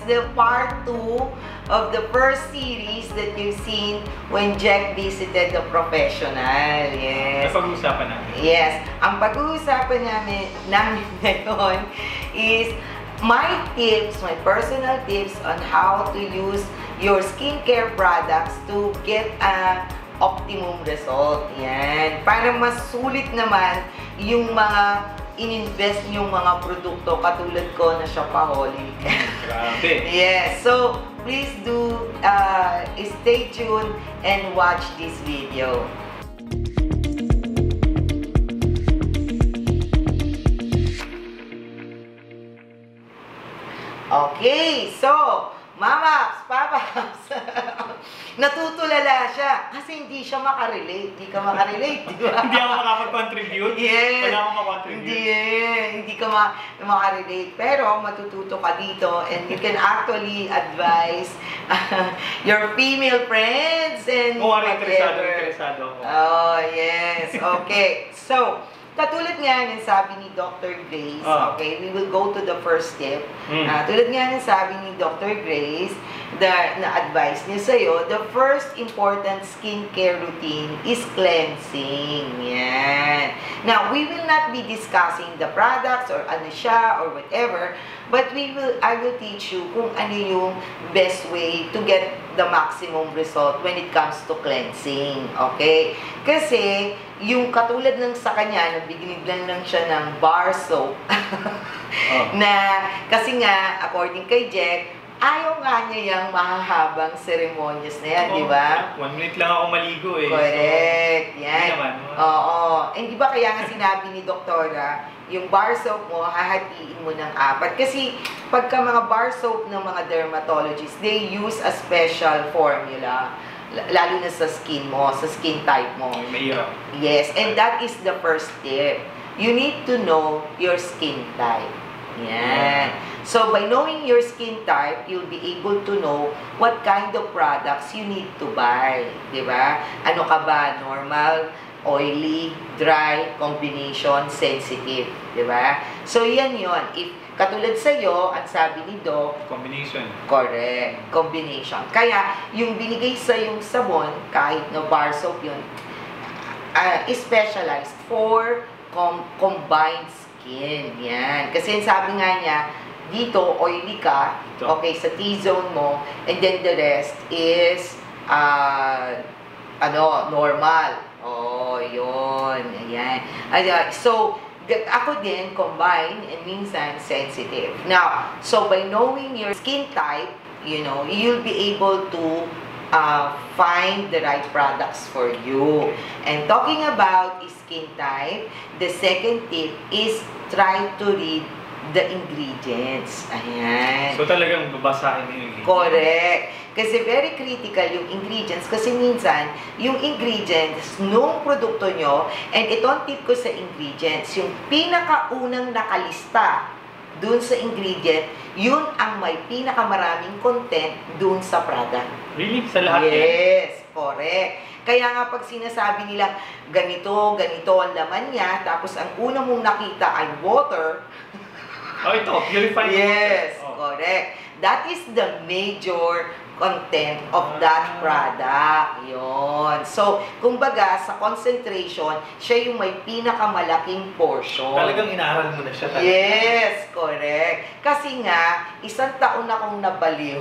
the part 2 of the first series that you've seen when Jack visited the professional. Yes. Napag-uusapan namin. Yes. Ang pag-uusapan namin ngayon is my tips, my personal tips on how to use your skincare products to get a optimum result. Yan. Para mas sulit naman yung mga in-invest yung mga produkto katulad ko na shopaholic. Grabe. Yes. So, please do stay tuned and watch this video. Okay. So, Mamaps, Papaps, natutulala siya kasi hindi siya makarelate. Hindi ka makarelate, di ba? Hindi ako makapag-contribute? Yes. Wala akong makakontribute? Hindi ka makarelate. Pero matututo ka dito and you can actually advise your female friends and interesado ako. Oh, yes. Okay. So, katulad nga ng sabi ni Dr. Grace, okay, we will go to the first step. Tulad nga ng sabi ni Dr. Grace, na-advise niya sa'yo, the first important skincare routine is cleansing. Yan. Now, we will not be discussing the products or ano siya or whatever, but I will teach you kung ano yung best way to get the maximum result when it comes to cleansing. Okay? Kasi, yung katulad ng sa kanya, nabigyan lang siya ng bar soap. Na, kasi nga, according kay Jack, ayaw nga niya yung mahahabang ceremonies na yan, di ba? 1 minute lang ako maligo eh. Correct. So, yan. naman. Oo. And di ba kaya nga sinabi ni Doktora, yung bar soap mo, hahatiin mo ng 4. Kasi pagka mga bar soap ng mga dermatologists, they use a special formula. Lalo na sa skin mo, sa skin type mo. Mahirap. Yes, and that is the first step. You need to know your skin type. Yan. So, by knowing your skin type, you'll be able to know what kind of products you need to buy. Diba? Ano ka ba? Normal, oily, dry, combination, sensitive. Diba? So, yan yon. If katulad sa'yo, ang sabi ni Doc, combination. Correct. Combination. Kaya, yung binigay sa yung sabon, kahit na bar soap yun, is specialized for combined skin. Yan. Kasi sabi nga niya, dito, oily ka, okay, sa T-zone mo, and then the rest is, normal. Oh, yun. Ayan. So, ako din, combine and minsan sensitive. Now, so by knowing your skin type, you know, you'll be able to find the right products for you. And talking about skin type, the second tip is try to read the ingredients. Ayan. So talagang babasahin yung ingredients. Correct. Kasi very critical yung ingredients. Kasi minsan, yung ingredients nung produkto nyo, and ito ang tip ko sa ingredients, yung pinakaunang nakalista dun sa ingredient, yun ang may pinakamaraming content dun sa product. Really? Sa lahat? Yes. Correct. Kaya nga pag sinasabi nila, ganito ang laman niya, tapos ang una mong nakita ay water. Oh, ito, purified water. Yes, correct. That is the major content of that product. Yun. So, kumbaga, sa concentration, siya yung may pinakamalaking portion. Talagang inaaral mo na siya talaga. Yes, correct. Kasi nga, 1 taon akong nabaliw.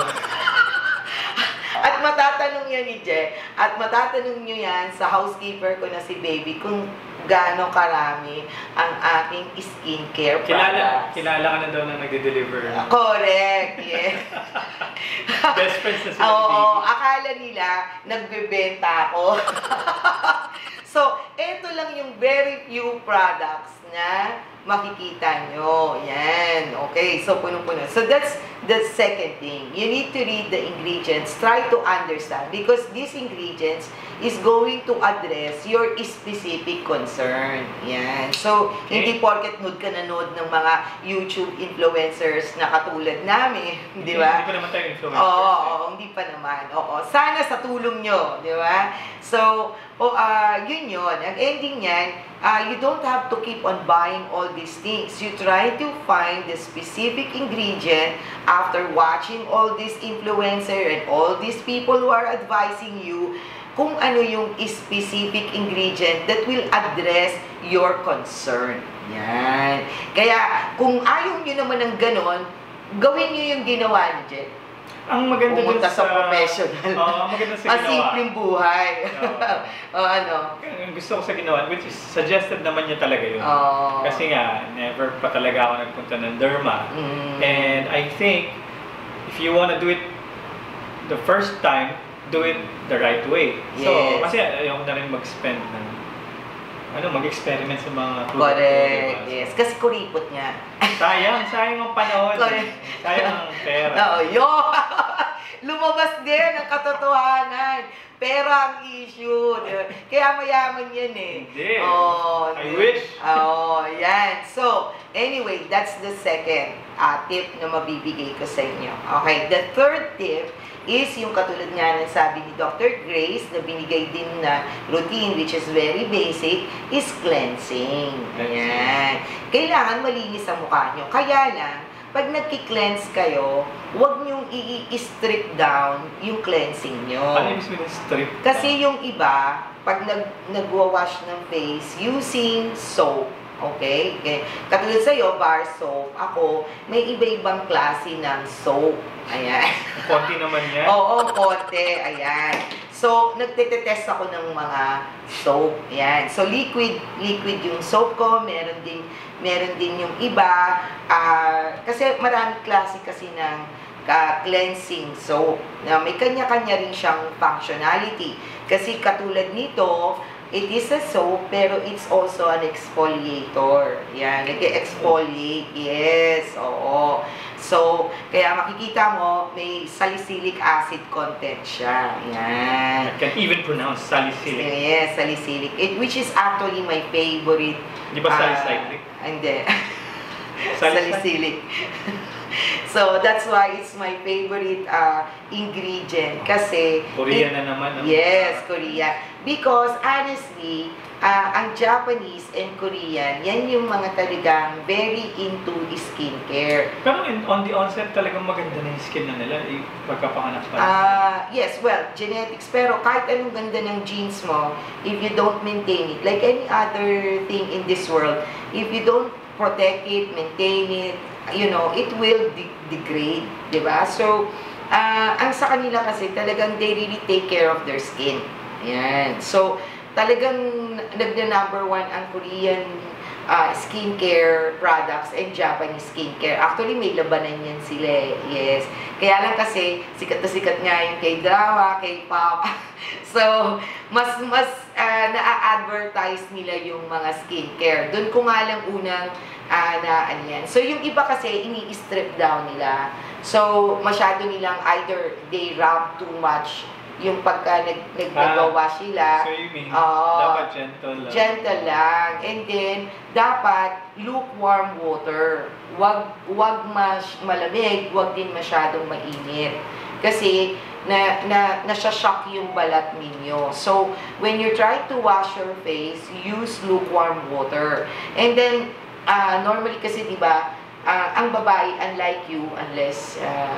At matatanong yan ni Je, at matatanong nyo yan sa housekeeper ko na si Baby kung gaano karami ang aking skincare products. Kilala ka na daw na nagde-deliver. Correct, yes. Best friends na sila. Oo, akala nila nagbebenta ako. So, eto lang yung very few products na makikita nyo. Yan. Okay. So, punong-puno. So, that's the second thing. You need to read the ingredients. Try to understand. Because these ingredients is going to address your specific concern. Yan. So, okay. Hindi porket nude ka na nude ng mga YouTube influencers na katulad namin. Di ba? Hindi pa naman tayo influencers. Oo, hindi pa naman. Oo. Sana sa tulong nyo. Di ba? So, yun yun. ang ending niyan, you don't have to keep on buying all these things. You try to find the specific ingredient after watching all these influencers and all these people who are advising you kung ano yung specific ingredient that will address your concern. Yan. Kaya, kung ayaw nyo naman ng ganon, gawin nyo yung ginawa niyo, Jet. Ang maganda pumunta sa professional. Ang maganda sa ginawa. Simpleng buhay. Ano? Ang gusto ko sa ginawa, which is suggested naman niya talaga yun. Kasi nga, never pa talaga ako nagpunta ng derma. And I think, if you wanna do it the first time, do it the right way. So, kasi ayaw na rin mag-spend ng mag-experiment sa mga produkto. Correct. Yes. Kasi kuripot niya. Sayang ang panahon. Sayang ang pera. Oo, yun. Lumabas din ang katotohanan. Pera ang issue. Kaya mayaman yan eh. Hindi. I wish. Yan. So, anyway, that's the second tip na mabibigay ko sa inyo. Okay, the third tip is yung katulad nga ng sabi ni Dr. Grace na binigay din na routine which is very basic is cleansing. Ayan. Kailangan malinis ang mukha nyo. Kaya lang, pag nagki-cleanse kayo, huwag nyong i-strip down yung cleansing nyo. Ano yung strip down? Kasi yung iba, pag nagwa-wash ng face using soap, okay? Katulad sa'yo, bar soap. Ako, may iba-ibang klase ng soap. Ayan. Konti naman yan? Oo, konti. Ayan. So, nagtetest ako ng mga soap. Ayan. So, liquid yung soap ko. Meron din yung iba. Kasi maraming klase kasi ng cleansing soap. Na may kanya-kanya rin siyang functionality. Kasi katulad nito, it is a soap, pero it's also an exfoliator. Yan, nag-exfoliate. Yes, oo. So, kaya makikita mo, may salicylic acid content siya. Yan. I can even pronounce salicylic. Yes, salicylic. Which is actually my favorite. Di ba salicylic? Hindi. Salicylic. So, that's why it's my favorite ingredient. Kasi... Korean na naman. Yes, Korean. Because, honestly, ang Japanese and Korean, yan yung mga talagang very into skincare. Pero on the onset, talagang maganda na yung skin na nila, pagkapanganak pa. Yes, well, genetics. Pero kahit anong ganda ng genes mo, if you don't maintain it, like any other thing in this world, if you don't protect it, maintain it, you know, it will degrade, di ba? So, ang sa kanila kasi talagang they really take care of their skin. Ayan. So, talagang nagda-number one ang Korean skincare products and Japanese skincare. Actually, may labanan yan sila eh. Yes. Kaya lang kasi, sikat na sikat nga yung K-drama, K-pop. So, mas na-advertise nila yung mga skincare. Doon ko nga lang unang yan. So, yung iba kasi, ini-strip down nila. So, masyado nilang either they rub too much yung pagka nagagawa sila. So you mean, dapat gentle lang. Gentle lang. And then, dapat lukewarm water. Wag malamig, wag din masyadong mainit. Kasi, nasya-shock yung balat ninyo. So, when you try to wash your face, use lukewarm water. And then, normally kasi, di ba, ang babae, unlike you, unless...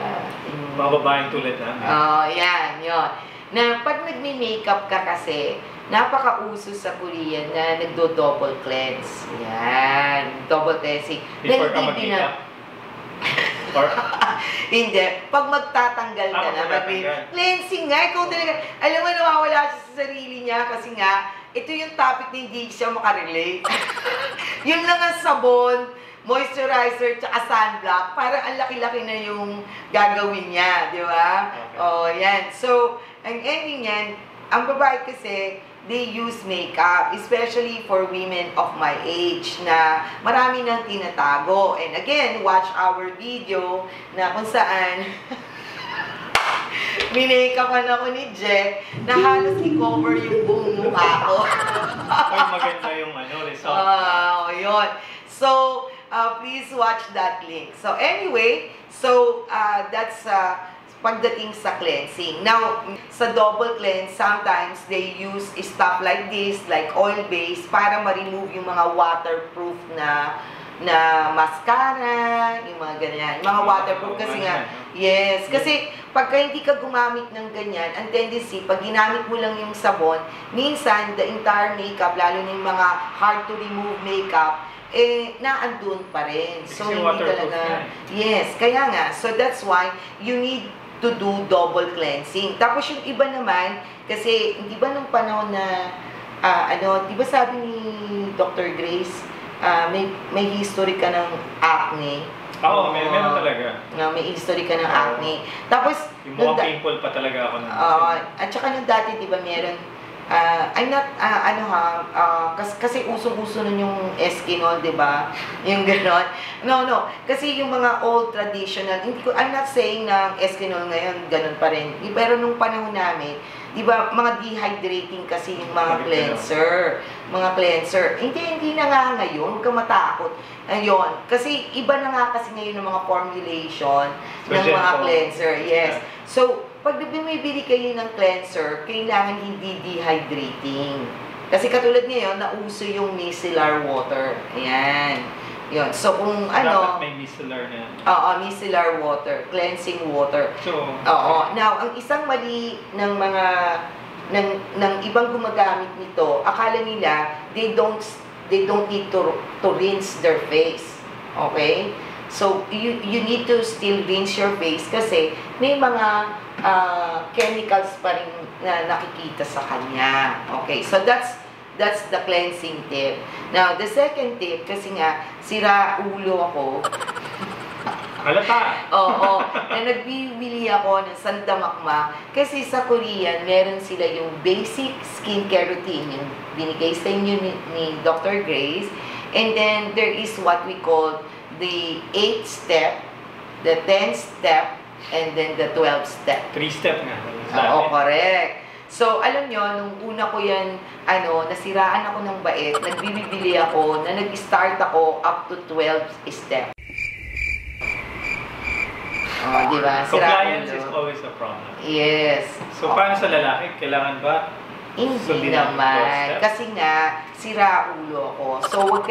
mga babaeng tulad namin. Yan, yun. Na pag nagme-makeup ka kasi, napaka-uso sa Korean na nagdo-double cleanse. Yan. Double cleansing. Before ka mag-makeup? Hindi. Pag magtatanggal ka na, cleansing nga. Ikaw talaga, alam mo, nawawala siya sa sarili niya kasi nga, ito yung topic na hindi siya makarelate. Yun lang ang sabon, moisturizer, tsaka sunblock, parang ang laki-laki na yung gagawin niya, di ba? Okay. Yan. So, ang ending yan, ang babae kasi, they use makeup, especially for women of my age, na marami nang tinatago. And again, watch our video na kung saan minake-upan ako ni Jack na halos i-cover yung buong mukha ko. Ay, maganda yung result. Yun. So, please watch that link. So, anyway, that's pagdating sa cleansing. Now, sa double cleanse, sometimes they use stuff like this, like oil-based, para ma-remove yung mga waterproof na mascara, yung mga ganyan. Yung mga waterproof kasi nga, yes. Kasi pagka hindi ka gumamit ng ganyan, ang tendency, pag ginamit mo lang yung sabon, minsan, the entire makeup, lalo na yung mga hard to remove makeup, naandun pa rin. So, hindi talaga. Yes, kaya nga. So, that's why you need to do double cleansing. Tapos yung iba naman, kasi hindi ba nung panahon na, di ba sabi ni Dr. Grace, may history ka ng acne. Oo, meron talaga. May history ka ng acne. Tapos, yung mga pimple pa talaga ako. At saka nung dati, di ba, meron, I'm not, kasi usong-uso nun yung Eskinol, di ba? Yung gano'n. No. Kasi yung mga old traditional, I'm not saying na Eskinol ngayon, gano'n pa rin. Pero nung panahon namin, di ba, mga dehydrating kasi yung mga cleanser. Mga cleanser. Hindi na nga ngayon, huwag kang matakot. Ayun. Kasi iba na nga kasi ngayon ng mga formulation ng mga cleanser. Yes. So, pag bumibili kayo ng cleanser, kailangan hindi dehydrating. Kasi katulad ngayon, nauso yung micellar water. Ayan. Yun. So, kung dapat may micellar na. Oo, micellar water. Cleansing water. So, oo. Now, ang isang mali ng mga ng ibang gumagamit nito, akala nila they don't need to rinse their face. Okay? So, you need to still rinse your face kasi may mga chemicals pa rin na nakikita sa kanya. Okay, so that's the cleansing tip. Now, the second tip, kasi nga, sira ulo ako. Halata! Oo, na nagbibili ako ng sandamakma kasi sa Korean, meron sila yung basic skincare routine, yung binigay sa inyo ni Dr. Grace. And then, there is what we call the 8th step, the 10th step, and then the 12th step. 3-step nga. Oo, correct. So, alam nyo, nung una ko yan, nasiraan ako ng bait, nagbibili ako, na nag-start ako up to 12 step. Di ba? Compliance is always a problem. Yes. So, paano sa lalaki? Kailangan ba? Hindi naman. Kasi nga, sira ulo ako. So, huwag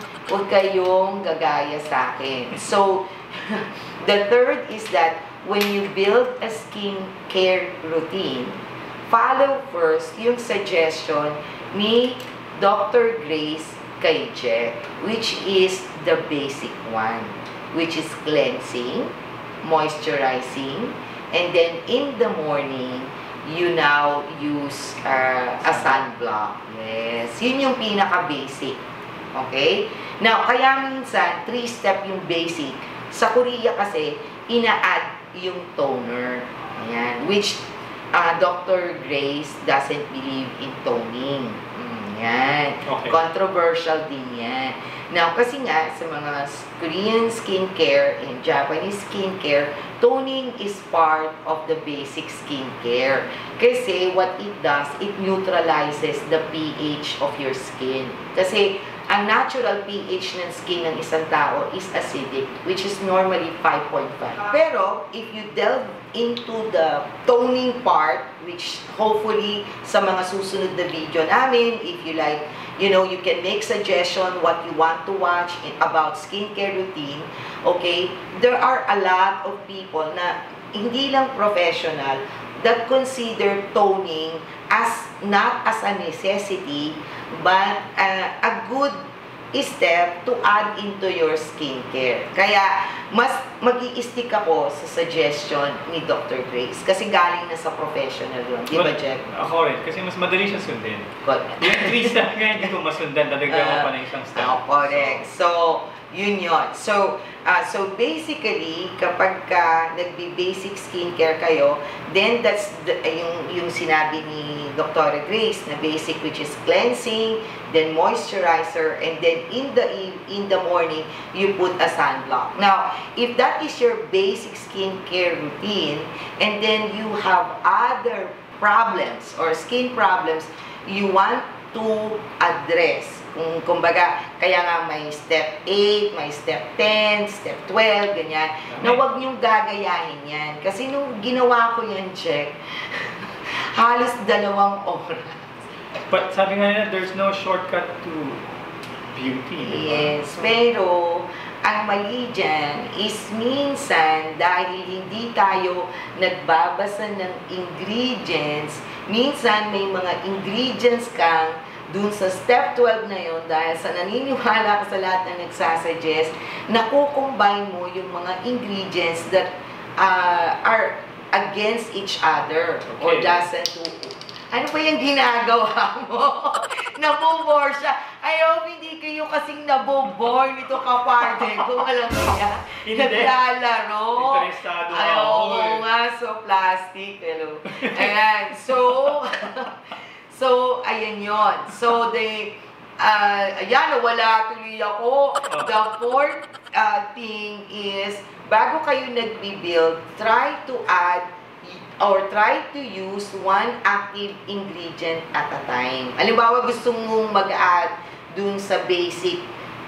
kayong gagaya sa akin. So, the third is that when you build a skincare routine, follow first yung suggestion ni Dr. Grace kay Jeff, which is the basic one, which is cleansing, moisturizing, and then in the morning, you now use a sunblock. Yes. Yun yung pinaka-basic. Okay? Now, kaya minsan, 3-step yung basic. Sa Korea kasi, ina-add yung toner. Ayan. Which, Dr. Grace doesn't believe in toning. Yan. Okay. Controversial din yan. Now, kasi nga, sa mga Korean skincare and Japanese skincare, toning is part of the basic skincare. Kasi what it does, it neutralizes the pH of your skin. Kasi ang natural pH ng skin ng isang tao is acidic, which is normally 5.5. Pero, if you delve into the toning part, which hopefully sa mga susunod na video namin, if you like, you can make suggestion what you want to watch about skincare routine, okay? There are a lot of people na hindi lang professional that consider toning as not as a necessity, but a good step to add into your skincare. Kaya, mas mag-i-stick ako sa suggestion ni Dr. Grace. Kasi galing na sa professional yun. Di ba, Jack? Ako rin. Kasi mas madali siya sundin. Yung 3-step nga, hindi ko masundan. Dadagdagan mo pa ng isang step. Correct. So, yun yun. So basically, kapag nagbi-basic skincare kayo, then that's yung sinabi ni Dr. Grace na basic, which is cleansing, then moisturizer, and then in the morning, you put a sunblock. Now, if that is your basic skincare routine, and then you have other problems or skin problems you want to address Kumbaga, kaya nga may step 8, may step 10, step 12, ganyan. Na huwag niyong gagayahin yan. Kasi nung ginawa ko yan, check, halos 2 oras. But sabi nga nila, there's no shortcut to beauty. Yes, pero ang mali dyan is minsan dahil hindi tayo nagbabasa ng ingredients, minsan may mga ingredients kang dun sa step 12 na yun, dahil sa naniniwala ka sa lahat na nagsasuggest, nakukombine mo yung mga ingredients that are against each other, okay, or doesn't do. Ano pa yung ginagawa mo? Nabobore siya. I hope hindi kayo kasing nabobore nito kaparte. Kung alam niya, naglalaro. Interesado ay, oo nga, so plastic. Hello. Ayan, so, ayan yun. So, ayan, wala tuloy ako. The fourth thing is, bago kayo nag-build, try to add or try to use one active ingredient at a time. Halimbawa, gusto mong mag-add dun sa basic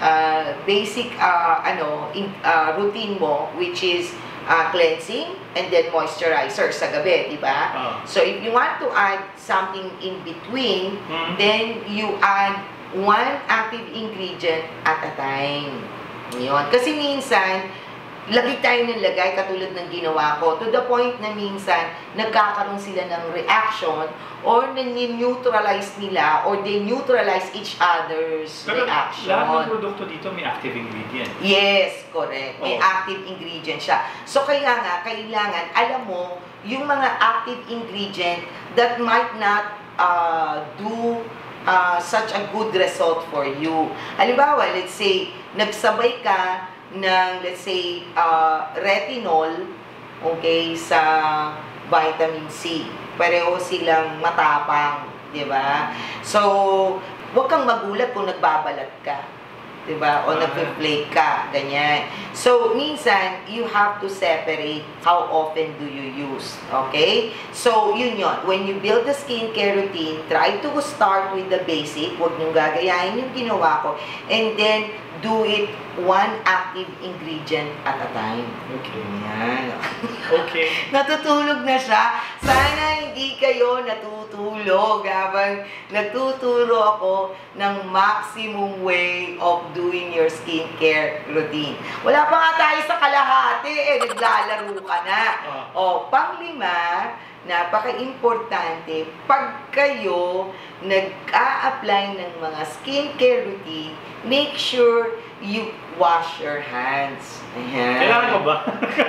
routine mo, which is cleansing and then moisturizer sa gabi, di ba? So, if you want to add something in between, then you add one active ingredient at a time. Yun. Kasi minsan, lagi tayo ng lagay katulad ng ginawa ko to the point na minsan nagkakaroon sila ng reaction or nani-neutralize nila or they neutralize each other's reaction. Lahat ng produkto dito may active ingredient. Yes, correct. May active ingredient siya. So kaya nga, kailangan alam mo yung mga active ingredient that might not do such a good result for you. Halimbawa, let's say, nagsabay ka ng, let's say, retinol, okay, sa vitamin C. Pareho silang matapang, di ba? So, huwag kang magulat kung nagbabalat ka, di ba? O nagpe-flake ka, ganyan. So, minsan, you have to separate how often do you use, okay? So, yun yun. When you build the skincare routine, try to start with the basic. Huwag niyong gagayahin yung ginawa ko. And then, do it one active ingredient at a time. Okay. Yan. Okay. Natutulog na siya. Sana hindi kayo natutulog habang nagtuturo ako ng maximum way of doing your skincare routine. Wala pa nga tayo sa kalahati naglalaro ka na. Pang-5, napaka-importante, pag kayo nag-a-apply ng mga skincare routine, make sure you wash your hands. Ayan. Kailangan ko ba?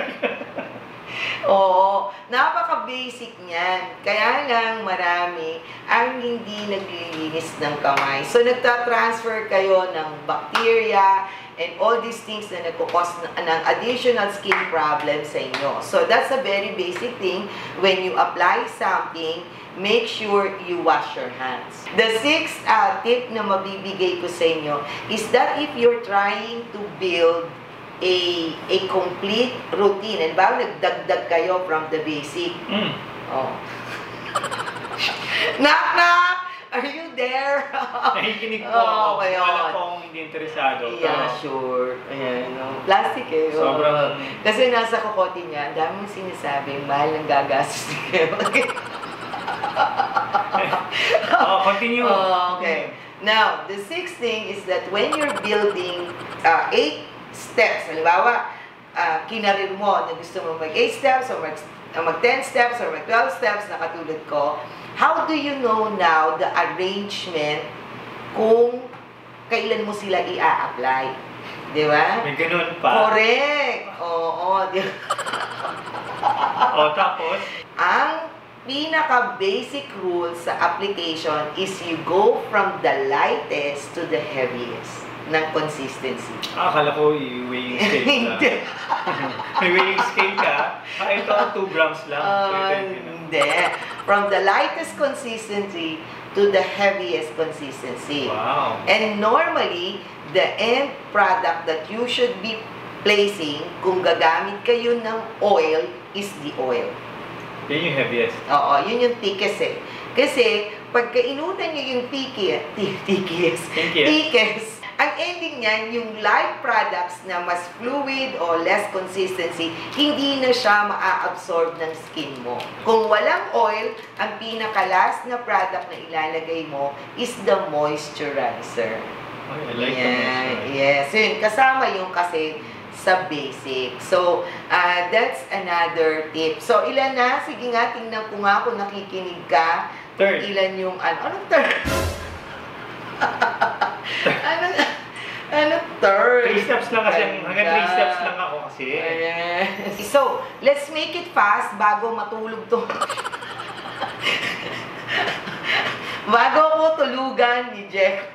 Oo, napaka-basic niyan. Kaya lang marami ang hindi naglilinis ng kamay. So, nagta-transfer kayo ng bacteria and all these things na nagkukos ng additional skin problems sa inyo. So, that's a very basic thing. When you apply something, make sure you wash your hands. The 6th tip na mabibigay ko sa inyo is that if you're trying to build a complete routine, and ba nagdagdag kayo from the basic. Knock, knock! Are you there? Nakikinig po ako. Okay, wala pong hindi interesado. Yeah, sure. Ayan, plastic Sobrang... Kasi nasa kokote niya, ang dami mong sinasabi, mahal ng gagastos kayo. Continue. Okay. Now, the 6th thing is that when you're building 8 steps, halimbawa, kinarir mo na gusto mo mag 8 steps or mag 10 steps or mag 12 steps na katulad ko, how do you know now the arrangement kung kailan mo sila i-a-apply? Di ba? May ganun pa. Correct! Oo. Tapos? Ang pinaka-basic rule sa application is you go from the lightest to the heaviest ng consistency. Akala ko i-weighing scale ka. May weighing scale ka? Ito 2 grams lang. Hindi. From the lightest consistency to the heaviest consistency. Wow. And normally, the end product that you should be placing, kung gagamit kayo ng oil, is the oil. Yan yung heaviest. Oo, yun yung thickest eh. Kasi, pagka inutan nyo yung tikis, ang ending niyan, yung light products na mas fluid o less consistency, hindi na siya maa-absorb ng skin mo. Kung walang oil, ang pinaka-last na product na ilalagay mo is the moisturizer. Oh, I like the moisturizer. Yes, yun. Kasama yung kasi sa basic. So, that's another tip. So, ilan na? Sige nga, tingnan ko nga kung nakikinig ka. Third. Ilan yung, anong third? Ano third? 3 steps lang kasi. Hanggang 3 steps lang ako kasi. So, let's make it fast bago matulog to. Bago ako tulugan ni Jeff.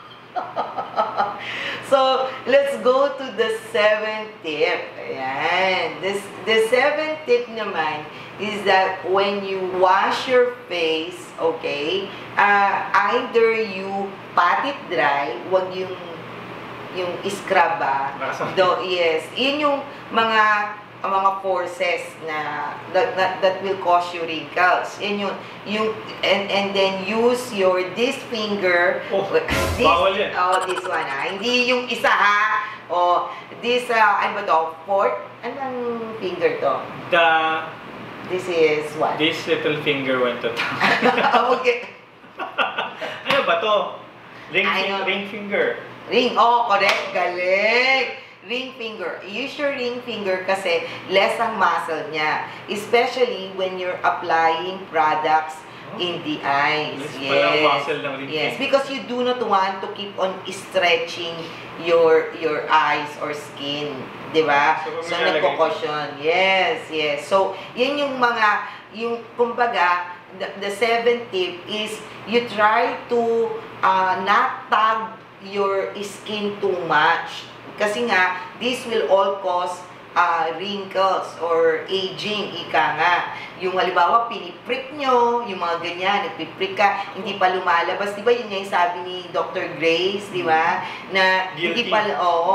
So, let's go to the 7th tip. Ayan. The 7th tip naman is that when you wash your face, okay, either you pat it dry, wag yung scrub yes, yun yung mga forces na that will cause you wrinkles. Yun yung and then use this finger. This one hindi yung isa this ano ba to? Fourth? Anong finger to? This is what? This little finger went to Okay. Ano ba to? Ring finger. Ring, correct. Galing. Ring finger. Use your ring finger kasi less ang muscle niya. Especially when you're applying products in the eyes. Yes, because you do not want to keep on stretching your eyes or skin. Diba? So nagko-caution. Yes. So, yan yung kumbaga, the 7th tip is you try to not tag your skin too much. Kasi nga, this will all cause wrinkles or aging, ika nga. Yung halimbawa, piniprick nyo, yung mga ganyan, nagpiprick ka, hindi pa lumalabas. Diba yun yung sabi ni Dr. Grace, diba? Na hindi pa,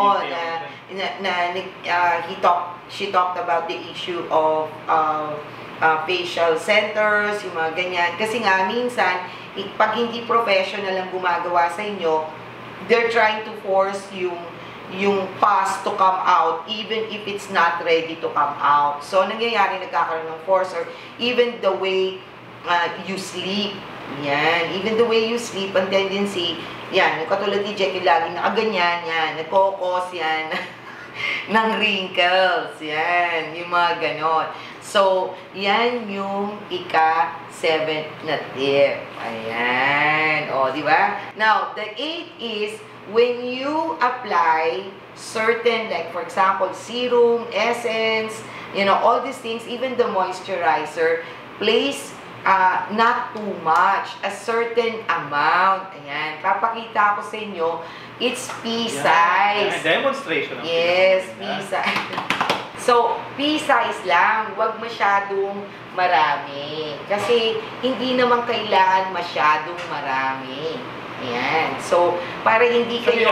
she talked about the issue of facial centers, yung mga ganyan. Kasi nga, minsan, pag hindi professional ang gumagawa sa inyo, they're trying to force yung pus to come out even if it's not ready to come out. So, nangyayari, nagkakaroon ng force or even the way you sleep. Yan. Even the way you sleep, ang tendency, yan, yung katulad ni Jackie, laging nakaganyan, yan, nagkokos yan ng wrinkles. Yan, yung mga ganon. So, yan yung ika-7th na tip. Ayan. O, di ba? Now, the 8th is when you apply certain, like for example, serum, essence, all these things, even the moisturizer, place not too much, a certain amount. Ayan. Papakita ko sa inyo, it's pea size. Demonstration. Yes, pea size. So, pea size lang. Huwag masyadong marami. Kasi, hindi naman kailangan masyadong marami. Ayan. So, para hindi kayo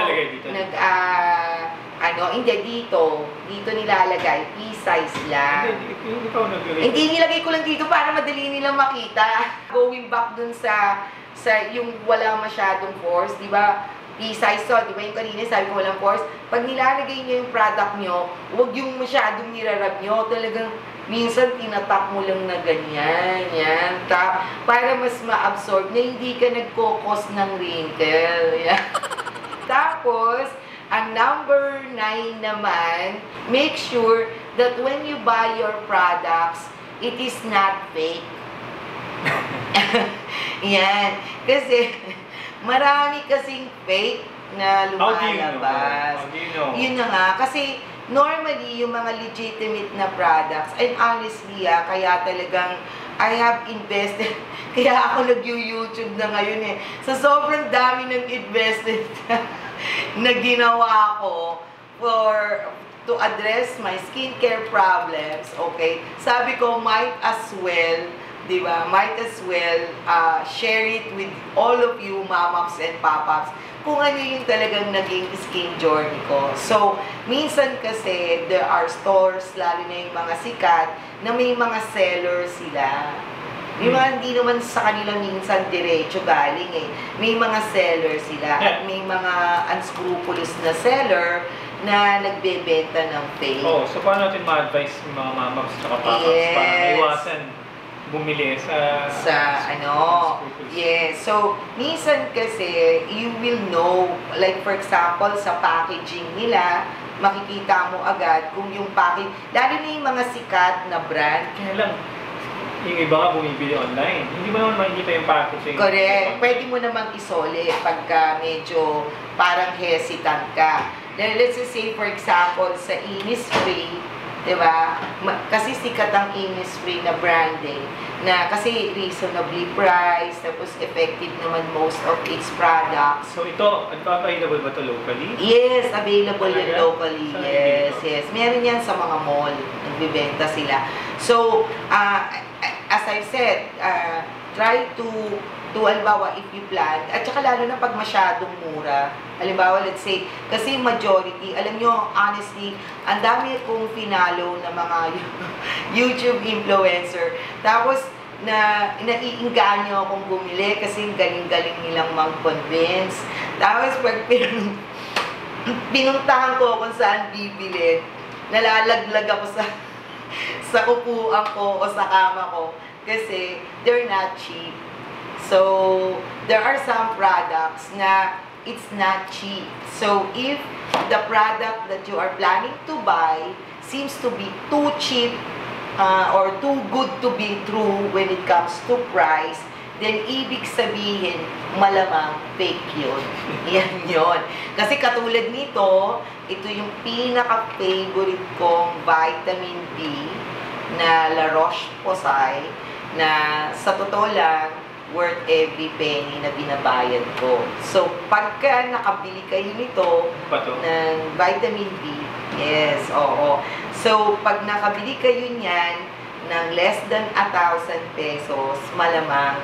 hindi dito nilalagay, pea size lang. Hindi nilagay ko lang dito para madali nilang makita. Going back dun sa yung wala masyadong force, di ba? Pea size to, di ba yung kanina sabi ko walang force? Pag nilalagay nyo yung product nyo, huwag yung masyadong nirarab nyo. Talagang minsan tinatap mo lang na ganyan, yan, tap, para mas ma-absorb na hindi ka nagkokos ng wrinkle. Yan. Tapos, ang number 9 naman, make sure that when you buy your products, it is not fake. Yan. Kasi, marami kasing fake na lumalabas. How do you know? Yun na nga. Kasi, normally, yung mga legitimate na products, and honestly, kaya talagang, I have invested, kaya ako nag-YouTube na ngayon sa sobrang dami ng invested na ginawa ko to address my skincare problems, okay? Sabi ko, might as well, di ba? Might as well share it with all of you, mamaps and papaps, kung ano yung talagang naging skin journey ko. So, minsan kasi, there are stores, lalo na yung mga sikat, na may mga sellers sila. Yung mga hindi naman sa kanila minsan diretso galing eh. May mga seller sila at may mga unscrupulous na seller na nagbebenta ng fake. So paano natin ma-advise yung mga mamas at papas para iwasan bumili sa Yes. So, minsan kasi, you will know, like for example, sa packaging nila, makikita mo agad kung yung package, lalo na yung mga sikat na brand. Kaya lang, yung iba nga bumibili online, hindi mo naman makikita yung packaging. Correct. Pwede mo namang isole pagka medyo parang hesitant ka. Let's just say, for example, sa Innisfree, diba? Kasi sikat ang Innisfree na branding na kasi reasonably priced, tapos effective naman most of its products. So ito, available ba ito locally? Yes, available yun locally. Yes. Meron yan sa mga mall. Nagbibenta sila. So, as I said, try to halimbawa, if you plan, at saka lalo na pag masyadong mura, halimbawa, let's say, kasi majority, alam nyo, honestly, ang dami kong finalo na mga YouTube influencer, tapos, naiinganyo akong bumili kasi galing-galing nilang mag-convince. Tapos, pag pinuntahan ko kung saan bibili, nalalaglag ako sa upuan ko o sa kama ko kasi they're not cheap. So, there are some products na it's not cheap. So, if the product that you are planning to buy seems to be too cheap or too good to be true when it comes to price, then ibig sabihin, malamang fake yun. Yan yun. Kasi katulad nito, ito yung pinaka-favorite kong vitamin B na La Roche-Posay na sa totoo lang, worth every penny na binabayad ko. So, pagka nakabili kayo nito ng vitamin B, yes, oo. So, pag nakabili kayo niyan ng less than 1,000 pesos, malamang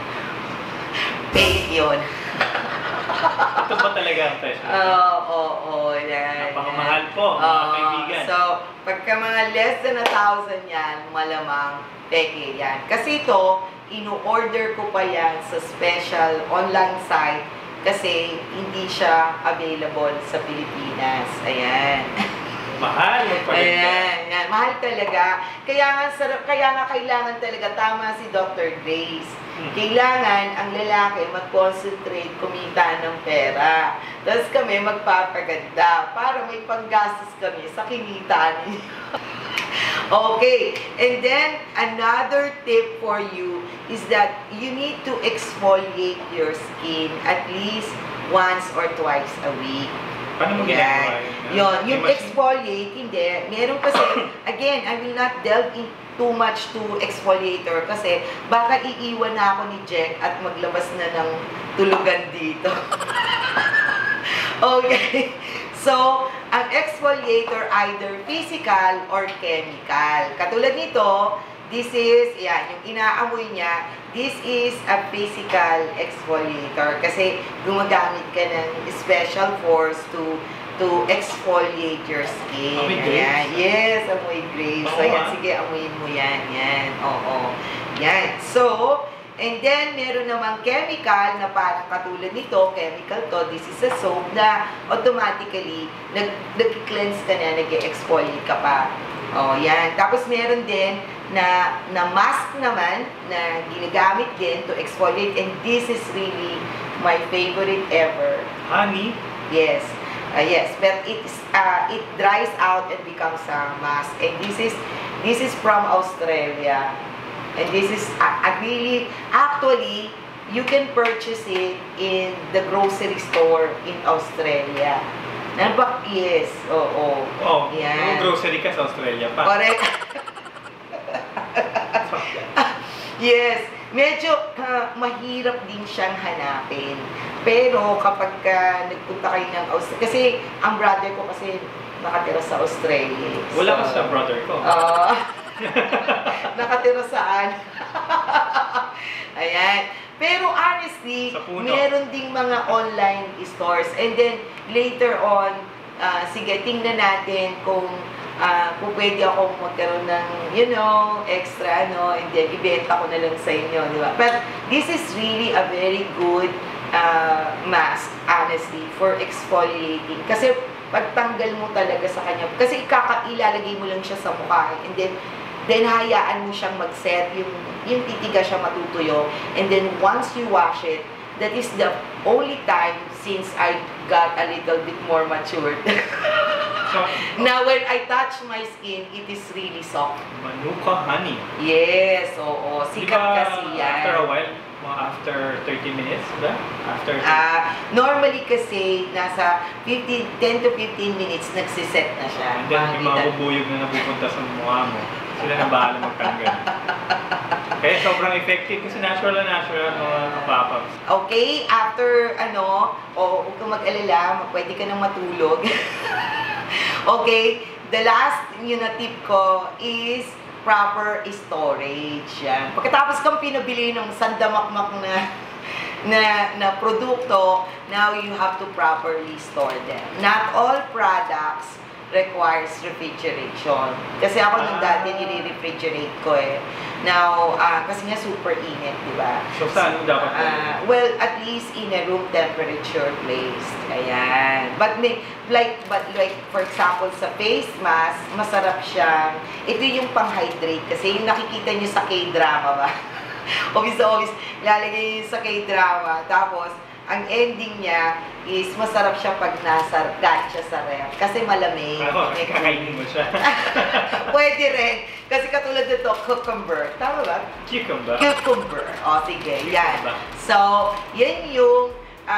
fake yun. Ito ba talaga ang presyo? Oo, yan. Napakamahal po, mga kaibigan. So, pagka mga less than 1,000 yan, malamang peke yan. Kasi ito, ino-order ko pa yan sa special online site kasi hindi siya available sa Pilipinas. Ayan. Mahal Ayan, yan. Mahal talaga. Kaya nga kailangan talaga, tama si Dr. Grace. Kailangan ang lalaki mag-concentrate, kumita ng pera. Tapos kami magpapaganda para may panggastos kami sa kinita niya. Okay, and then another tip for you is that you need to exfoliate your skin at least once or twice a week. Paano mo ginagawa yun? Yung exfoliate, hindi. Meron kasi, again, I will not delve in too much to exfoliator kasi baka iiwan na ako ni Jack at maglabas na ng tulugan dito. Okay. So, ang exfoliator either physical or chemical. Katulad nito, this is, yan, yung inaamoy niya, this is a physical exfoliator kasi gumagamit ka ng special force to exfoliate your skin. Amoy grapes? Yes, amoy grapes. So, yan, sige, amoyin mo yan. Yan, oo. Yan. So, and then, meron namang chemical na parang katulad nito, chemical to, this is a soap na automatically, nag-cleanse ka na, nag-exfoliate ka pa. O, yan. Tapos, meron din na mask naman na ginagamit din to exfoliate, and this is really my favorite ever. Honey? Yes. Yes, but it dries out and becomes a mask. And this is from Australia. And this is really, actually, you can purchase it in the grocery store in Australia. Yes, oo. Oh, yan. Grocery ka sa Australia pa. Correct. Yes, medyo mahirap din siyang hanapin. Pero kapag nagpunta kayo ng Australia, kasi ang brother ko kasi nakatira sa Australia. Wala ka sa brother ko. Nakatira saan? Ayan. Pero honestly, meron ding mga online stores. And then, later on, sige, tingnan natin kung pwede akong magkaroon ng, you know, extra, no, and then ibenta ko na lang sa inyo, di ba? But this is really a very good mask, honestly, for exfoliating. Kasi pagtanggal mo talaga sa kanya, kasi ilalagay mo lang siya sa mukha, and then hayaan mo siyang mag-set, yung titiga siya matutuyo, and then once you wash it, that is the only time since I got a little bit more matured. Now when I touch my skin, it is really soft. Manuka honey. Yes, oo. Sikat kasi yan. After a while, after 30 minutes, ba? After normally kasi nasa 10 to 15 minutes nagsiset na siya. And then yung mga bubuyog na napupunta sa mukha mo, sila na bahala magtanggal. Kaya sobrang effective kasi natural na natural mga kapapaps. Okay, after huwag kang mag-alala, pwede ka nang matulog. Okay, the last tip ko is proper storage. Yan. Pagkatapos kang pinabili ng sandamakmak na produkto, now you have to properly store them. Not all products requires refrigeration. Kasi ako nung dati nire-refrigerate ko eh. Now, kasi nga super init, di ba? So, saan dapat? Well, at least in a room temperature place. Ayan. But like for example, sa face mask, masarap siyang, ito yung pang-hydrate kasi yung nakikita nyo sa K-drama ba? Obvious, lalagay yun sa K-drama. Tapos, ang ending niya is masarap siya pag gat siya sa ref. Kasi malamig. Kakainin mo siya. Pwede rin. Kasi katulad nito, cucumber. Tama ba? Cucumber. Cucumber. O, sige. Yan. So, yan yung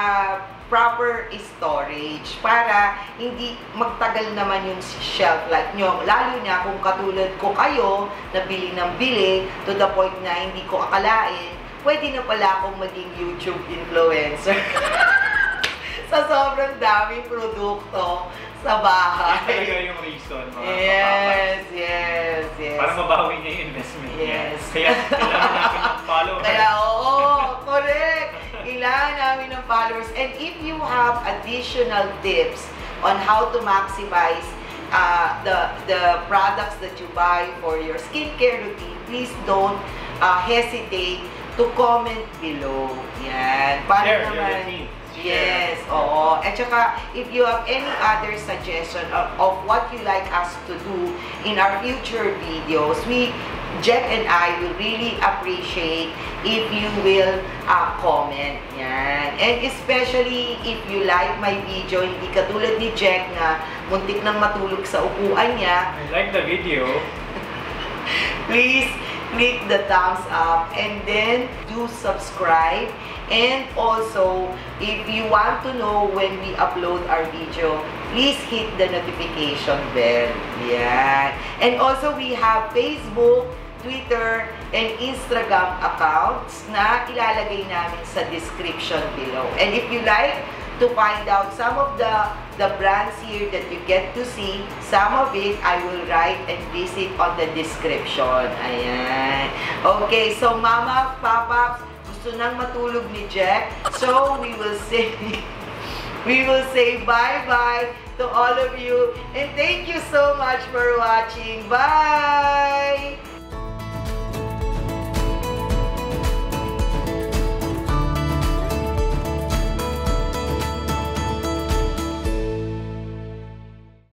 proper storage para hindi magtagal naman yung shelf life nyo. Lalo na kung katulad ko kayo, nabili ng bili to the point na hindi ko akalain, pwede na pala akong maging YouTube influencer. Sa sobrang daming produkto sa bahay. Talaga yung reason, mga yes. para mabawi niya yung investment niya. Yes. Kaya kailangan namin ng followers. Kaya, correct. Kailangan namin ng followers. And if you have additional tips on how to maximize the products that you buy for your skincare routine, please don't hesitate to comment below. Yan. Para naman, yes, oo. At saka, if you have any other suggestion of what you like us to do in our future videos, Jack and I will really appreciate if you will comment. Yan. And especially if you like my video, hindi katulad ni Jack na muntik nang matulog sa upuan niya. I like the video. Please click the thumbs up and then do subscribe. And also, if you want to know when we upload our video, please hit the notification bell. Yeah. And also, we have Facebook, Twitter, and Instagram accounts na ilalagay namin sa description below. And if you like to find out some of the brands here that you get to see, some of it I will write and visit on the description. Ayan. Okay, so Mama, Papa, gusto nang matulog ni Jack. So we will say bye-bye to all of you. And thank you so much for watching. Bye!